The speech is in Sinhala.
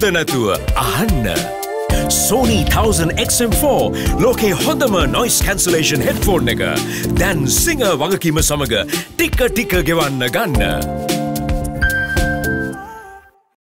සුද්ද නැතුව අහන්න. Sony 1000 XM4 ලෝකේ හොඳම noise cancellation headphone එක. දැන් සිංහ වගකීම සමග ටික ටික ගෙවන්න ගන්න.